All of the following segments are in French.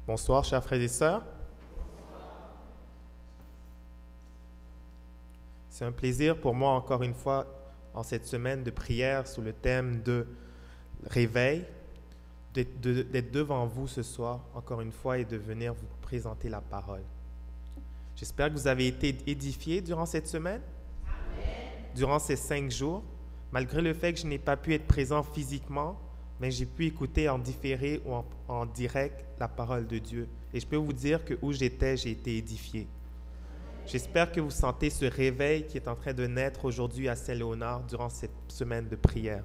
Bonsoir, chers frères et sœurs. C'est un plaisir pour moi, encore une fois, en cette semaine de prière sous le thème de réveil, d'être devant vous ce soir, encore une fois, et de venir vous présenter la parole. J'espère que vous avez été édifiés durant cette semaine, durant ces 5 jours, malgré le fait que je n'ai pas pu être présent physiquement, mais j'ai pu écouter en différé ou en direct la parole de Dieu. Et je peux vous dire que où j'étais, j'ai été édifié. J'espère que vous sentez ce réveil qui est en train de naître aujourd'hui à Saint-Léonard durant cette semaine de prière.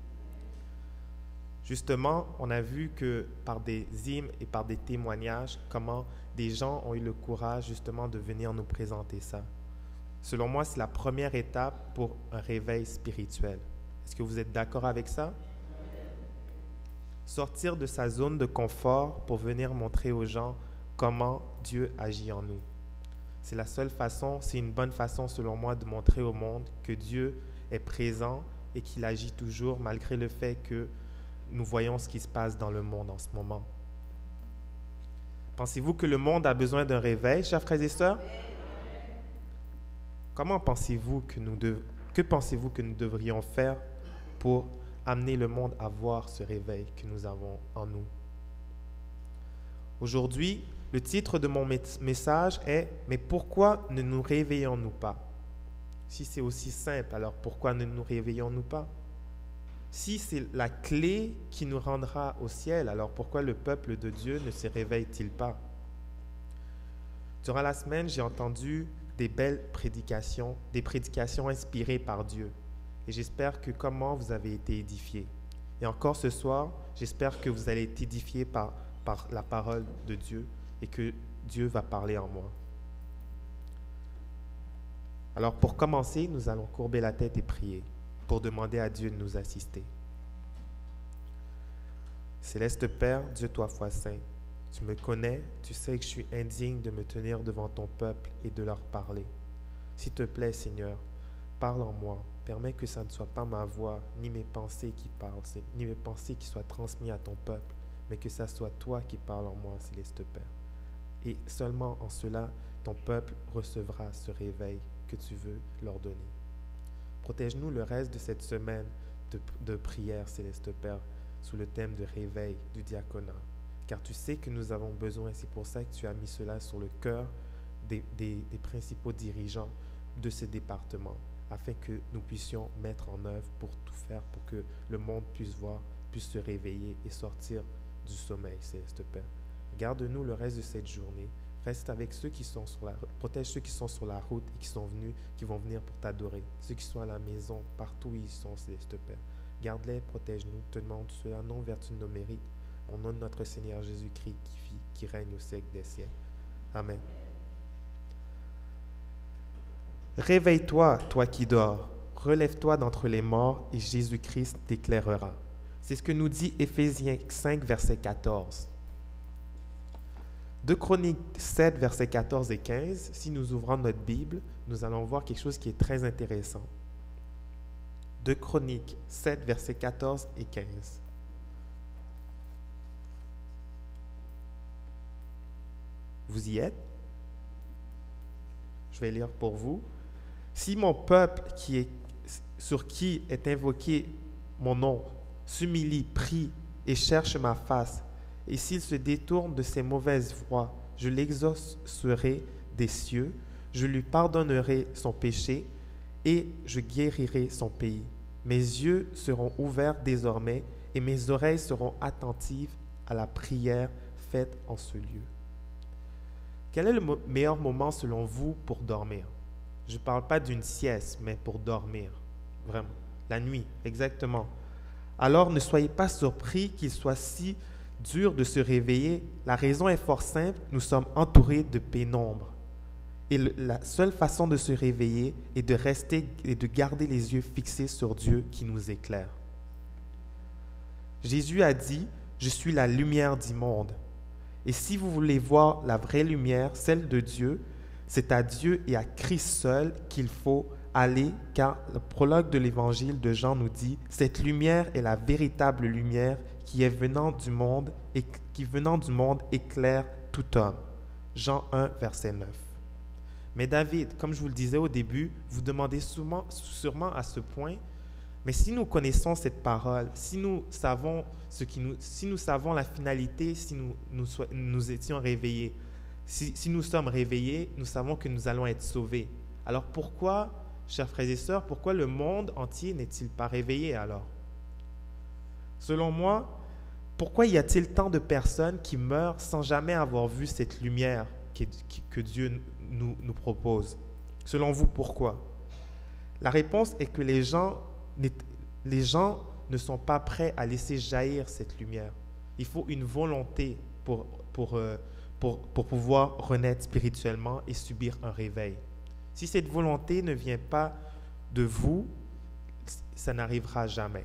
Justement, on a vu que par des hymnes et par des témoignages, comment des gens ont eu le courage justement de venir nous présenter ça. Selon moi, c'est la première étape pour un réveil spirituel. Est-ce que vous êtes d'accord avec ça? Sortir de sa zone de confort pour venir montrer aux gens comment Dieu agit en nous. C'est la seule façon, c'est une bonne façon selon moi de montrer au monde que Dieu est présent et qu'il agit toujours malgré le fait que nous voyons ce qui se passe dans le monde en ce moment. Pensez-vous que le monde a besoin d'un réveil, chers frères et sœurs? Comment pensez-vous que pensez-vous que nous devrions faire pour amener le monde à voir ce réveil que nous avons en nous? Aujourd'hui, le titre de mon message est « Mais pourquoi ne nous réveillons-nous pas ?» Si c'est aussi simple, alors pourquoi ne nous réveillons-nous pas? Si c'est la clé qui nous rendra au ciel, alors pourquoi le peuple de Dieu ne se réveille-t-il pas? Durant la semaine, j'ai entendu des belles prédications, des prédications inspirées par Dieu. Et j'espère que comment vous avez été édifiés. Et encore ce soir, j'espère que vous allez être édifiés par la parole de Dieu et que Dieu va parler en moi. Alors pour commencer, nous allons courber la tête et prier pour demander à Dieu de nous assister. Céleste Père, Dieu toi foi saint, tu me connais, tu sais que je suis indigne de me tenir devant ton peuple et de leur parler. S'il te plaît, Seigneur, parle en moi. Permets que ça ne soit pas ma voix, ni mes pensées qui parlent, ni mes pensées qui soient transmises à ton peuple, mais que ça soit toi qui parles en moi, Céleste Père. Et seulement en cela, ton peuple recevra ce réveil que tu veux leur donner. Protège-nous le reste de cette semaine de prière, Céleste Père, sous le thème de réveil du diaconat. Car tu sais que nous avons besoin, et c'est pour ça que tu as mis cela sur le cœur des principaux dirigeants de ce département, afin que nous puissions mettre en œuvre pour tout faire, pour que le monde puisse voir, puisse se réveiller et sortir du sommeil, Céleste Père. Garde-nous le reste de cette journée. Reste avec ceux qui sont sur la route. Protège ceux qui sont sur la route et qui vont venir pour t'adorer. Ceux qui sont à la maison, partout où ils sont, Céleste Père. Garde-les, protège-nous. Te demande cela, non en vertu de nos mérites. Au nom de notre Seigneur Jésus-Christ qui règne au siècle des siècles. Amen. Réveille-toi, toi qui dors. Relève-toi d'entre les morts et Jésus-Christ t'éclairera. C'est ce que nous dit Éphésiens 5, verset 14. 2 Chroniques 7, versets 14 et 15, si nous ouvrons notre Bible, nous allons voir quelque chose qui est très intéressant. 2 Chroniques 7, versets 14 et 15. Vous y êtes? Je vais lire pour vous. Si mon peuple sur qui est invoqué mon nom s'humilie, prie et cherche ma face, et s'il se détourne de ses mauvaises voies, je l'exaucerai des cieux, je lui pardonnerai son péché et je guérirai son pays. Mes yeux seront ouverts désormais et mes oreilles seront attentives à la prière faite en ce lieu. Quel est le meilleur moment selon vous pour dormir? Je ne parle pas d'une sieste, mais pour dormir. Vraiment. La nuit, exactement. Alors ne soyez pas surpris qu'il soit si dur de se réveiller. La raison est fort simple, nous sommes entourés de pénombre. Et la seule façon de se réveiller est de rester et de garder les yeux fixés sur Dieu qui nous éclaire. Jésus a dit, « Je suis la lumière du monde. » Et si vous voulez voir la vraie lumière, celle de Dieu, c'est à Dieu et à Christ seul qu'il faut aller, car le prologue de l'évangile de Jean nous dit, « Cette lumière est la véritable lumière qui venant du monde éclaire tout homme. Jean 1, verset 9. Mais David, comme je vous le disais au début, vous demandez sûrement à ce point, mais si nous connaissons cette parole, si nous savons la finalité, si nous étions réveillés, si nous sommes réveillés, nous savons que nous allons être sauvés. Alors pourquoi, chers frères et sœurs, pourquoi le monde entier n'est-il pas réveillé alors? Selon moi, pourquoi y a-t-il tant de personnes qui meurent sans jamais avoir vu cette lumière que Dieu nous propose? Selon vous, pourquoi? La réponse est que les gens ne sont pas prêts à laisser jaillir cette lumière. Il faut une volonté pour pouvoir renaître spirituellement et subir un réveil. Si cette volonté ne vient pas de vous, ça n'arrivera jamais.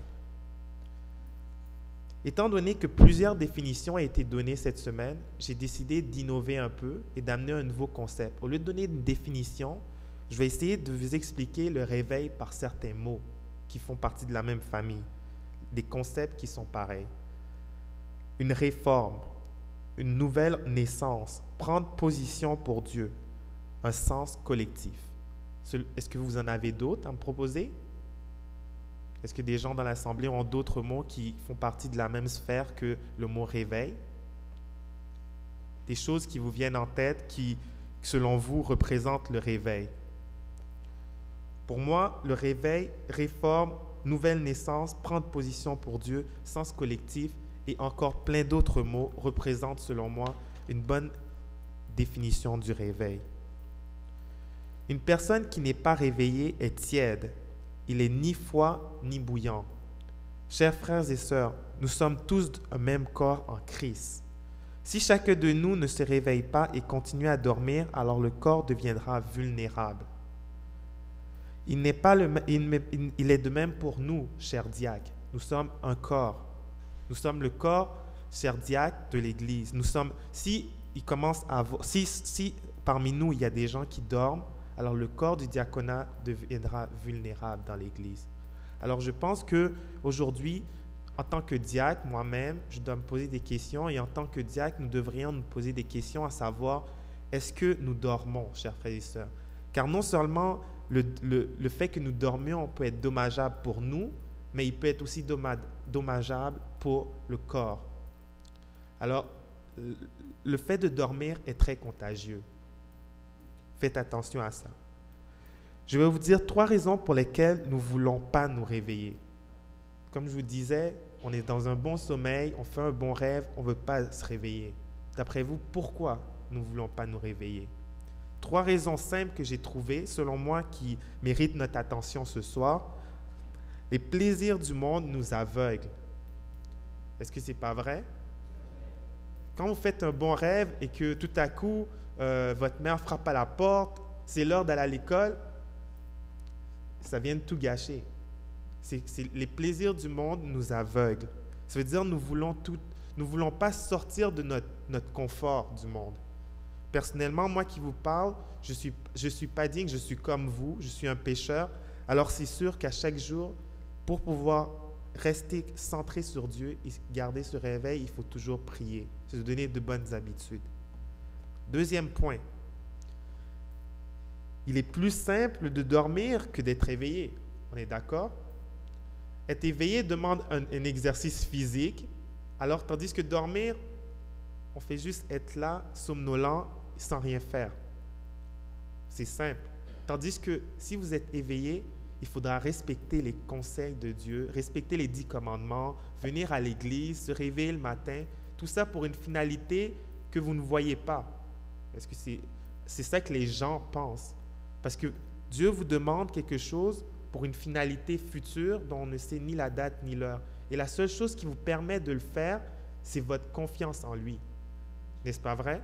Étant donné que plusieurs définitions ont été données cette semaine, j'ai décidé d'innover un peu et d'amener un nouveau concept. Au lieu de donner une définition, je vais essayer de vous expliquer le réveil par certains mots qui font partie de la même famille, des concepts qui sont pareils. Une réforme, une nouvelle naissance, prendre position pour Dieu, un sens collectif. Est-ce que vous en avez d'autres à me proposer? Est-ce que des gens dans l'Assemblée ont d'autres mots qui font partie de la même sphère que le mot réveil? Des choses qui vous viennent en tête qui, selon vous, représentent le réveil. Pour moi, le réveil, réforme, nouvelle naissance, prendre position pour Dieu, sens collectif et encore plein d'autres mots représentent, selon moi, une bonne définition du réveil. Une personne qui n'est pas réveillée est tiède. Il est ni froid ni bouillant. Chers frères et sœurs, nous sommes tous un même corps en Christ. Si chacun de nous ne se réveille pas et continue à dormir, alors le corps deviendra vulnérable. Il est de même pour nous, chers diacres. Nous sommes un corps. Nous sommes le corps, chers diacres, de l'Église. Si parmi nous, il y a des gens qui dorment, alors le corps du diaconat deviendra vulnérable dans l'Église. Alors je pense qu'aujourd'hui, en tant que diacre, moi-même, je dois me poser des questions et en tant que diacre, nous devrions nous poser des questions à savoir, est-ce que nous dormons, chers frères et sœurs? Car non seulement le fait que nous dormions peut être dommageable pour nous, mais il peut être aussi dommageable pour le corps. Alors, le fait de dormir est très contagieux. Faites attention à ça. Je vais vous dire 3 raisons pour lesquelles nous ne voulons pas nous réveiller. Comme je vous disais, on est dans un bon sommeil, on fait un bon rêve, on ne veut pas se réveiller. D'après vous, pourquoi nous ne voulons pas nous réveiller? 3 raisons simples que j'ai trouvées, selon moi, qui méritent notre attention ce soir. Les plaisirs du monde nous aveuglent. Est-ce que ce n'est pas vrai? Quand vous faites un bon rêve et que tout à coup, votre mère frappe à la porte, c'est l'heure d'aller à l'école, ça vient de tout gâcher. Les plaisirs du monde nous aveuglent. Ça veut dire que nous voulons pas sortir de notre confort du monde. Personnellement, moi qui vous parle, je suis pas digne, je suis comme vous, je suis un pécheur. Alors c'est sûr qu'à chaque jour, pour pouvoir rester centré sur Dieu et garder ce réveil, il faut toujours prier, se donner de bonnes habitudes. Deuxième point, il est plus simple de dormir que d'être éveillé. On est d'accord? Être éveillé demande un exercice physique, alors tandis que dormir, on fait juste être là, somnolent, sans rien faire. C'est simple. Tandis que si vous êtes éveillé, il faudra respecter les conseils de Dieu, respecter les 10 commandements, venir à l'église, se réveiller le matin, tout ça pour une finalité que vous ne voyez pas. Parce que c'est ça que les gens pensent. Parce que Dieu vous demande quelque chose pour une finalité future dont on ne sait ni la date ni l'heure. Et la seule chose qui vous permet de le faire, c'est votre confiance en lui. N'est-ce pas vrai?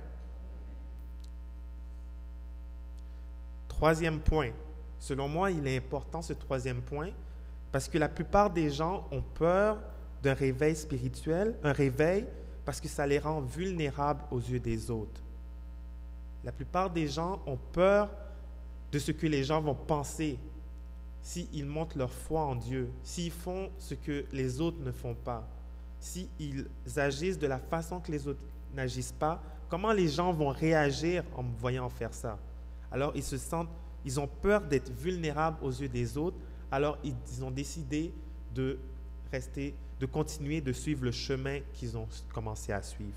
Troisième point. Selon moi, il est important ce troisième point parce que la plupart des gens ont peur d'un réveil spirituel, un réveil parce que ça les rend vulnérables aux yeux des autres. La plupart des gens ont peur de ce que les gens vont penser s'ils montrent leur foi en Dieu, s'ils font ce que les autres ne font pas, s'ils agissent de la façon que les autres n'agissent pas, comment les gens vont réagir en me voyant faire ça? Alors ils ont peur d'être vulnérables aux yeux des autres, alors ils ont décidé de continuer de suivre le chemin qu'ils ont commencé à suivre.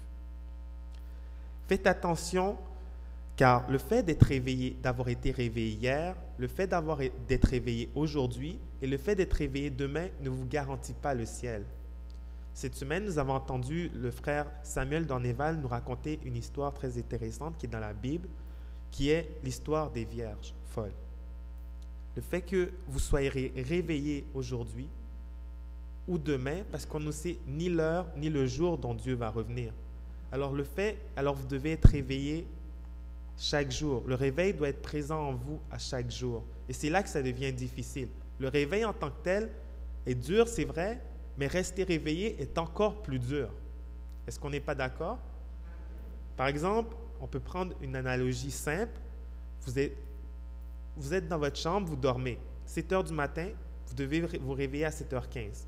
Faites attention, car le fait d'avoir été réveillé hier, le fait d'être réveillé aujourd'hui et le fait d'être réveillé demain ne vous garantit pas le ciel. Cette semaine, nous avons entendu le frère Samuel Dorneval nous raconter une histoire très intéressante qui est dans la Bible, qui est l'histoire des vierges folles. Le fait que vous soyez réveillés aujourd'hui ou demain, parce qu'on ne sait ni l'heure ni le jour dont Dieu va revenir. Alors vous devez être réveillés chaque jour. Le réveil doit être présent en vous à chaque jour. Et c'est là que ça devient difficile. Le réveil en tant que tel est dur, c'est vrai, mais rester réveillé est encore plus dur. Est-ce qu'on n'est pas d'accord? Par exemple, on peut prendre une analogie simple. Vous êtes dans votre chambre, vous dormez. 7 heures du matin, vous devez vous réveiller à 7h15.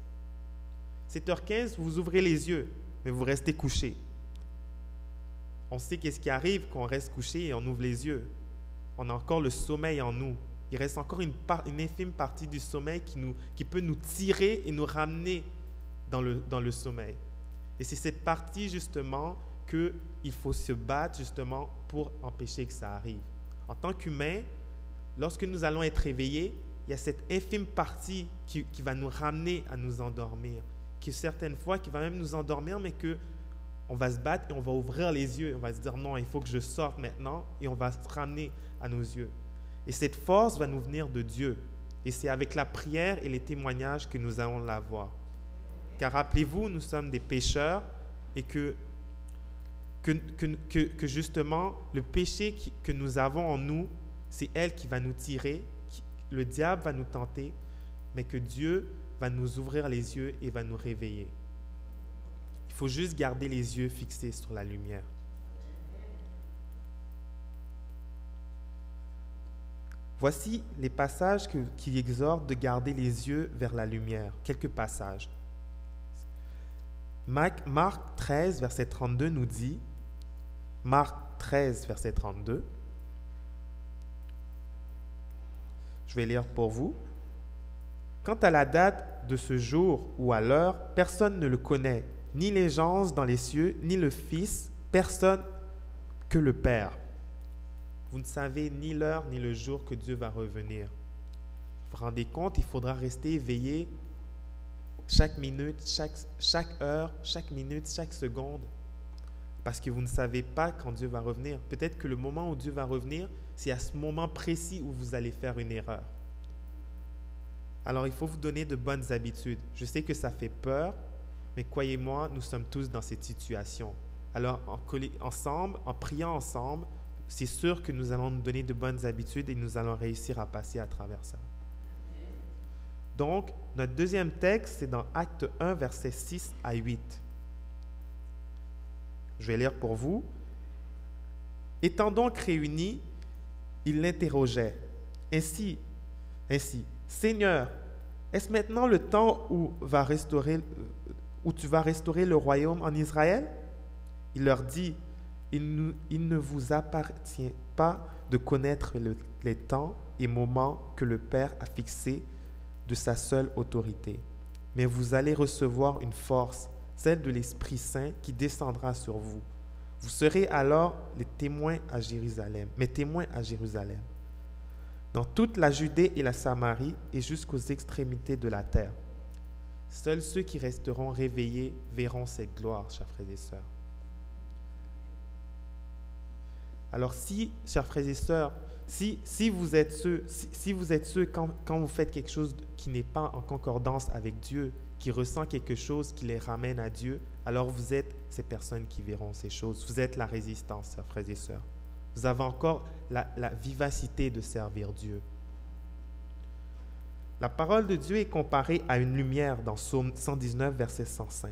7h15, vous ouvrez les yeux, mais vous restez couché. On sait qu'est-ce qui arrive quand on reste couché et on ouvre les yeux. On a encore le sommeil en nous. Il reste encore une infime partie du sommeil qui peut nous tirer et nous ramener dans le sommeil. Et c'est cette partie justement qu'il faut se battre justement pour empêcher que ça arrive. En tant qu'humain, lorsque nous allons être réveillés, il y a cette infime partie qui va nous ramener à nous endormir, qui certaines fois, qui va même nous endormir, mais qu'on va se battre et on va ouvrir les yeux. On va se dire non, il faut que je sorte maintenant et on va se ramener à nos yeux. Et cette force va nous venir de Dieu. Et c'est avec la prière et les témoignages que nous allons l'avoir. Car rappelez-vous, nous sommes des pécheurs et que justement, le péché que nous avons en nous, c'est elle qui va nous tirer, le diable va nous tenter, mais que Dieu va nous ouvrir les yeux et va nous réveiller. Il faut juste garder les yeux fixés sur la lumière. Voici les passages qui exhortent de garder les yeux vers la lumière. Quelques passages. Marc 13, verset 32 nous dit, Marc 13, verset 32, je vais lire pour vous. Quant à la date de ce jour ou à l'heure, personne ne le connaît, ni les anges dans les cieux, ni le Fils, personne que le Père. Vous ne savez ni l'heure ni le jour que Dieu va revenir. Vous vous rendez compte, il faudra rester éveillé chaque minute, chaque heure, chaque minute, chaque seconde, parce que vous ne savez pas quand Dieu va revenir. Peut-être que le moment où Dieu va revenir, c'est à ce moment précis où vous allez faire une erreur. Alors, il faut vous donner de bonnes habitudes. Je sais que ça fait peur, mais croyez-moi, nous sommes tous dans cette situation. Alors, en priant ensemble, c'est sûr que nous allons nous donner de bonnes habitudes et nous allons réussir à passer à travers ça. Donc, notre deuxième texte, c'est dans Acte 1, versets 6 à 8. Je vais lire pour vous. Étant donc réunis, ils l'interrogeaient. Ainsi, Seigneur, est-ce maintenant le temps où tu vas restaurer le royaume en Israël? Il leur dit, il ne vous appartient pas de connaître les temps et moments que le Père a fixés de sa seule autorité. Mais vous allez recevoir une force, celle de l'Esprit Saint qui descendra sur vous. Vous serez alors mes témoins à Jérusalem, dans toute la Judée et la Samarie et jusqu'aux extrémités de la terre. Seuls ceux qui resteront réveillés verront cette gloire, chers frères et sœurs. Alors chers frères et sœurs, si vous êtes ceux, quand vous faites quelque chose qui n'est pas en concordance avec Dieu, qui ressent quelque chose qui les ramène à Dieu, alors vous êtes ces personnes qui verront ces choses. Vous êtes la résistance, chers frères et sœurs. Vous avez encore la vivacité de servir Dieu. La parole de Dieu est comparée à une lumière dans Psaume 119, verset 105.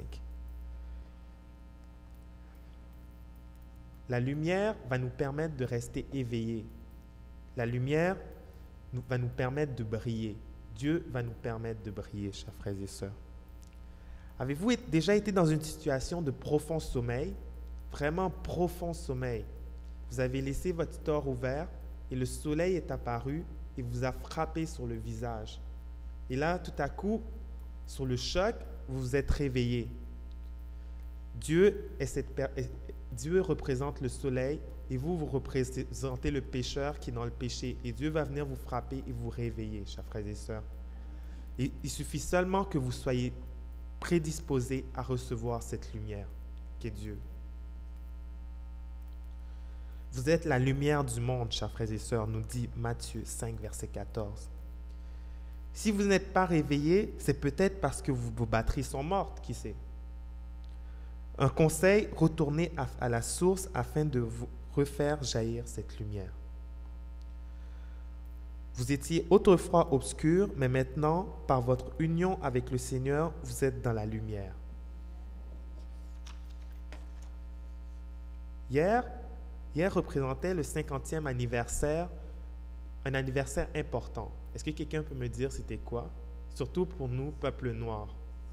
La lumière va nous permettre de rester éveillés. La lumière va nous permettre de briller. Dieu va nous permettre de briller, chers frères et sœurs. Avez-vous déjà été dans une situation de profond sommeil, vraiment profond sommeil? Vous avez laissé votre store ouvert et le soleil est apparu et vous a frappé sur le visage. Et là, tout à coup, sur le choc, vous vous êtes réveillé. Dieu représente le soleil et vous représentez le pécheur qui est dans le péché. Et Dieu va venir vous frapper et vous réveiller, chers frères et sœurs. Et il suffit seulement que vous soyez prédisposés à recevoir cette lumière qu'est Dieu. Vous êtes la lumière du monde, chers frères et sœurs, nous dit Matthieu 5, verset 14. Si vous n'êtes pas réveillés, c'est peut-être parce que vos batteries sont mortes, qui sait. Un conseil, retournez à la source afin de vous refaire jaillir cette lumière. Vous étiez autrefois obscurs, mais maintenant, par votre union avec le Seigneur, vous êtes dans la lumière. Hier représentait le 50e anniversaire, un anniversaire important. Est-ce que quelqu'un peut me dire c'était quoi? Surtout pour nous, peuple noir.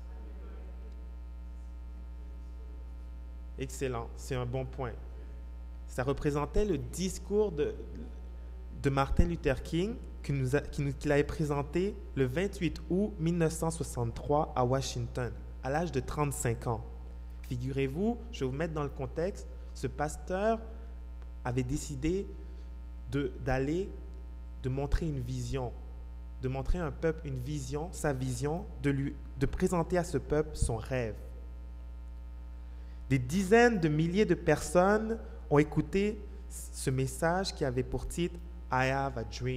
Excellent, c'est un bon point. Ça représentait le discours de Martin Luther King qu'il avait présenté le 28 août 1963 à Washington, à l'âge de 35 ans. Figurez-vous, je vais vous mettre dans le contexte, ce pasteur avait décidé de montrer une vision, de montrer à un peuple une vision, sa vision, de présenter à ce peuple son rêve. Des dizaines de milliers de personnes ont écouté ce message qui avait pour titre « I have a dream ».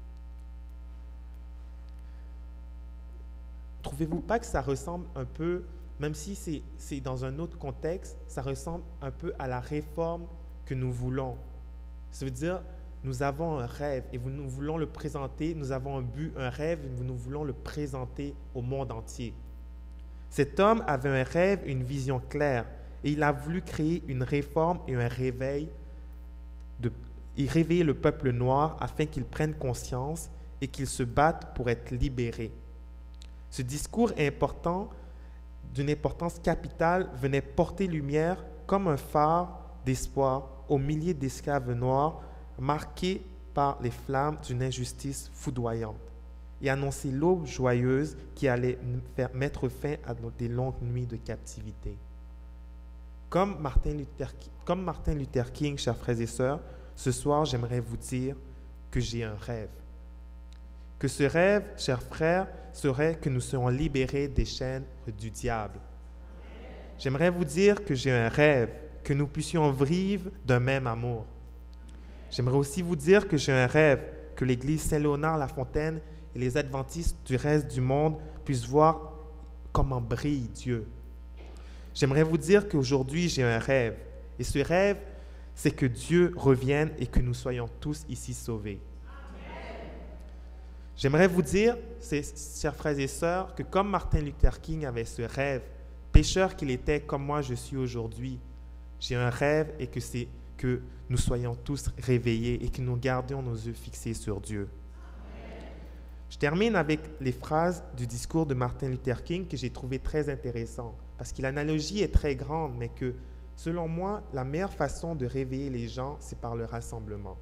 Trouvez-vous pas que ça ressemble un peu, même si c'est dans un autre contexte, ça ressemble un peu à la réforme que nous voulons? Ça veut dire, nous avons un rêve et nous voulons le présenter, nous avons un but, un rêve et nous voulons le présenter au monde entier. Cet homme avait un rêve, une vision claire et il a voulu créer une réforme et un réveil, réveiller le peuple noir afin qu'il prenne conscience et qu'il se batte pour être libéré. Ce discours important, d'une importance capitale, venait porter lumière comme un phare d'espoir aux milliers d'esclaves noirs marqués par les flammes d'une injustice foudroyante et annoncer l'aube joyeuse qui allait mettre fin à des longues nuits de captivité. Comme Martin Luther King, chers frères et sœurs, ce soir, j'aimerais vous dire que j'ai un rêve. Que ce rêve, chers frères, serait que nous serons libérés des chaînes du diable. J'aimerais vous dire que j'ai un rêve, que nous puissions vivre d'un même amour. J'aimerais aussi vous dire que j'ai un rêve, que l'Église Saint-Léonard-la-Fontaine et les adventistes du reste du monde puissent voir comment brille Dieu. J'aimerais vous dire qu'aujourd'hui, j'ai un rêve. Et ce rêve, c'est que Dieu revienne et que nous soyons tous ici sauvés. J'aimerais vous dire, chers frères et sœurs, que comme Martin Luther King avait ce rêve, pécheur qu'il était comme moi je suis aujourd'hui, j'ai un rêve et que c'est que nous soyons tous réveillés et que nous gardions nos yeux fixés sur Dieu. Je termine avec les phrases du discours de Martin Luther King que j'ai trouvé très intéressant, parce que l'analogie est très grande, mais que, selon moi, la meilleure façon de réveiller les gens, c'est par le rassemblement.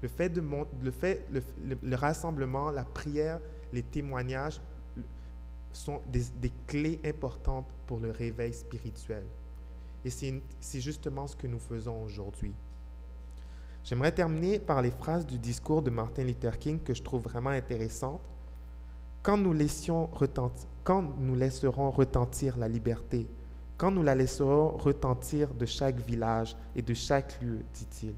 Le rassemblement, la prière, les témoignages sont des clés importantes pour le réveil spirituel. Et c'est justement ce que nous faisons aujourd'hui. J'aimerais terminer par les phrases du discours de Martin Luther King que je trouve vraiment intéressantes. Quand nous laisserons retentir la liberté, quand nous la laisserons retentir de chaque village et de chaque lieu, dit-il,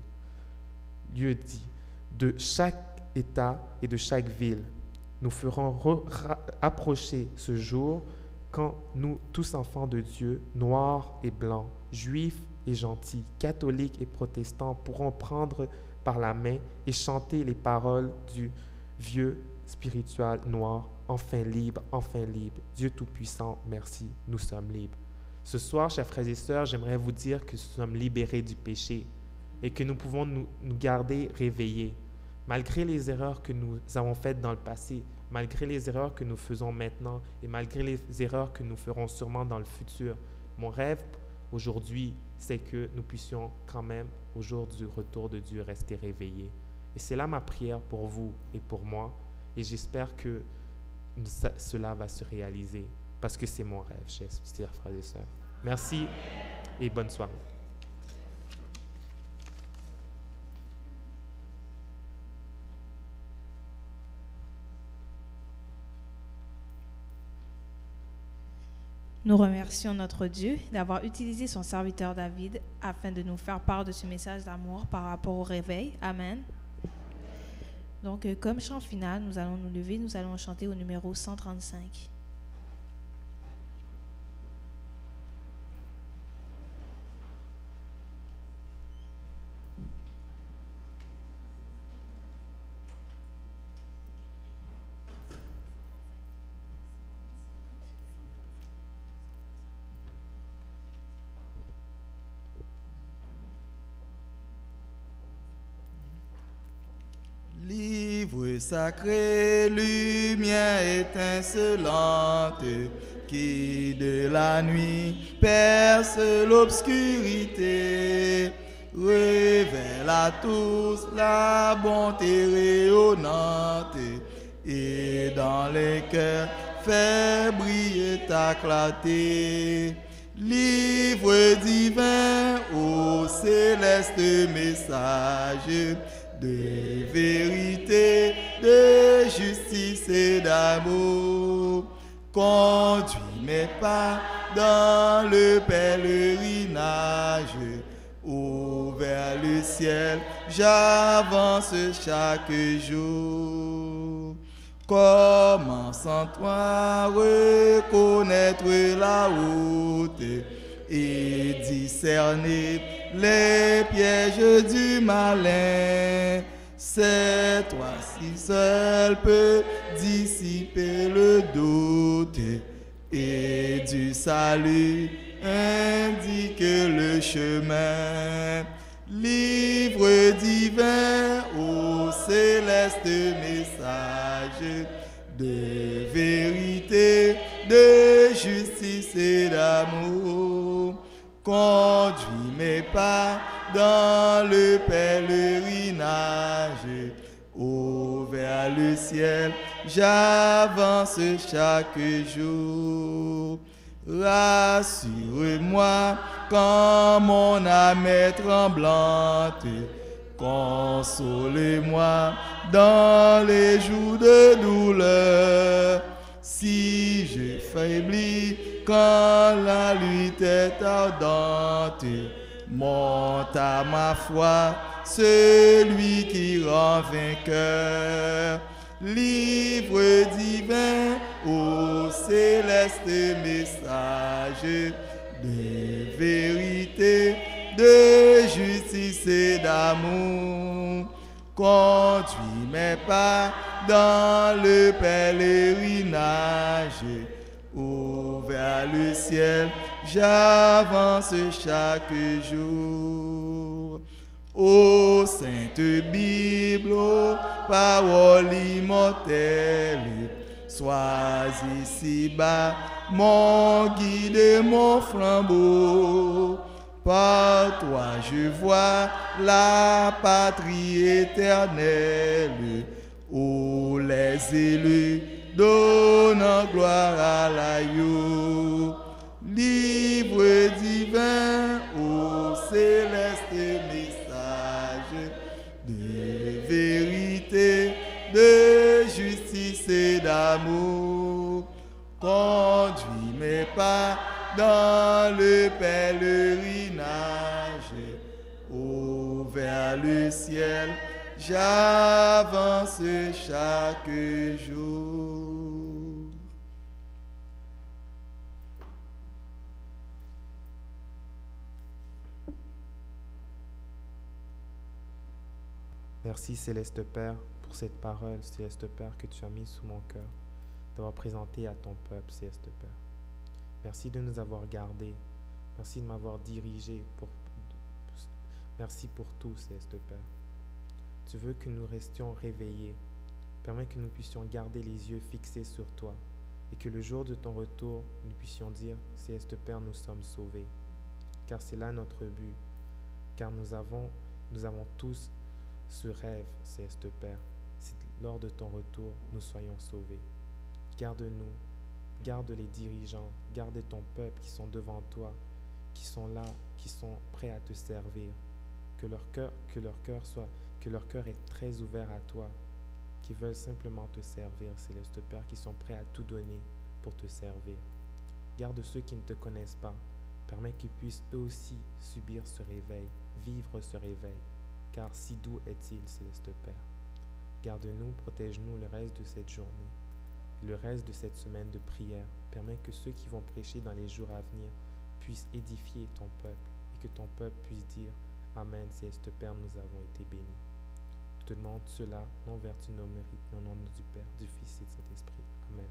de chaque État et de chaque ville, nous ferons approcher ce jour quand nous, tous enfants de Dieu, noirs et blancs, juifs et gentils, catholiques et protestants, pourront prendre par la main et chanter les paroles du vieux spirituel noir, enfin libre, Dieu Tout-Puissant, merci, nous sommes libres. Ce soir, chers frères et sœurs, j'aimerais vous dire que nous sommes libérés du péché et que nous pouvons nous garder réveillés. Malgré les erreurs que nous avons faites dans le passé, malgré les erreurs que nous faisons maintenant et malgré les erreurs que nous ferons sûrement dans le futur, mon rêve aujourd'hui, c'est que nous puissions quand même, au jour du retour de Dieu, rester réveillés. Et c'est là ma prière pour vous et pour moi. Et j'espère que cela va se réaliser parce que c'est mon rêve, chers frères et sœurs. Merci et bonne soirée. Nous remercions notre Dieu d'avoir utilisé son serviteur David afin de nous faire part de ce message d'amour par rapport au réveil. Amen. Donc, comme chant final, nous allons nous lever, nous allons chanter au numéro 135. Livre sacré, lumière étincelante, qui de la nuit perce l'obscurité, révèle à tous la bonté rayonnante, et dans les cœurs fait briller ta clarté. Livre divin, ô céleste message, de vérité, de justice et d'amour, conduis mes pas dans le pèlerinage, ô vers le ciel, j'avance chaque jour. Comment sans toi reconnaître la route et discerner les pièges du malin? C'est toi si seul peut dissiper le doute et du salut indique le chemin. Livre divin, ô céleste message, de vérité, de justice et d'amour, conduis mes pas dans le pèlerinage, ô vers le ciel, j'avance chaque jour. Rassure-moi quand mon âme est tremblante, console-moi dans les jours de douleur. Si je faiblis quand la lutte est ardente, monte à ma foi celui qui rend vainqueur. Livre divin, ô céleste message, de vérité, de justice et d'amour, conduis mes pas dans le pèlerinage, ô vers le ciel, j'avance chaque jour. Ô Sainte Bible, ô parole immortelle, sois ici-bas mon guide et mon flambeau. Par toi je vois la patrie éternelle, où les élus donnent gloire à l'agneau. Livre divin, ô céleste message, de vérité, de justice et d'amour, conduis mes pas dans le pèlerinage, ô vers le ciel, j'avance chaque jour. Merci Céleste Père pour cette parole, Céleste Père, que tu as mise sous mon cœur, d'avoir présenté à ton peuple, Céleste Père. Merci de nous avoir gardés. Merci de m'avoir dirigé. Merci pour tout, Céleste Père. Tu veux que nous restions réveillés. Permets que nous puissions garder les yeux fixés sur toi et que le jour de ton retour, nous puissions dire, Céleste Père, nous sommes sauvés. Car c'est là notre but. Car nous avons tous ce rêve, Céleste Père. C'est lors de ton retour, nous soyons sauvés. Garde-nous, garde les dirigeants, garde ton peuple qui sont devant toi, qui sont là, qui sont prêts à te servir. Que leur cœur est très ouvert à toi, qui veulent simplement te servir, Céleste Père, qui sont prêts à tout donner pour te servir. Garde ceux qui ne te connaissent pas. Permets qu'ils puissent eux aussi subir ce réveil, vivre ce réveil. Car si doux est-il, Céleste Père. Garde-nous, protège-nous le reste de cette journée, le reste de cette semaine de prière. Permets que ceux qui vont prêcher dans les jours à venir puissent édifier ton peuple et que ton peuple puisse dire Amen, Céleste Père, nous avons été bénis. Je te demande cela, non vertu nos mérites, mais au nom du Père, du Fils et du Saint-Esprit. Amen.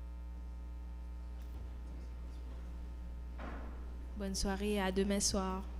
Bonne soirée, à demain soir.